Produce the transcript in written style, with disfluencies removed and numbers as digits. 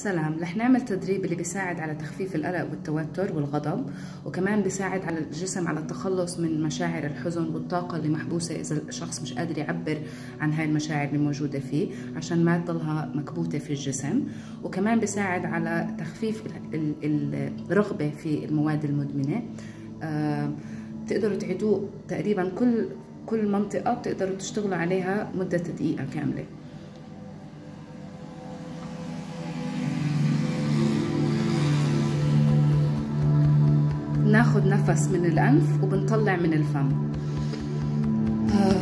سلام. رح نعمل تدريب اللي بيساعد على تخفيف القلق والتوتر والغضب، وكمان بيساعد على الجسم على التخلص من مشاعر الحزن والطاقة اللي محبوسة إذا الشخص مش قادر يعبر عن هاي المشاعر اللي موجودة فيه، عشان ما تضلها مكبوتة في الجسم. وكمان بيساعد على تخفيف الرغبة في المواد المدمنة. بتقدروا تعيدوه تقريبا كل منطقة بتقدروا تشتغلوا عليها مدة دقيقة كاملة. ناخد نفس من الأنف وبنطلع من الفم.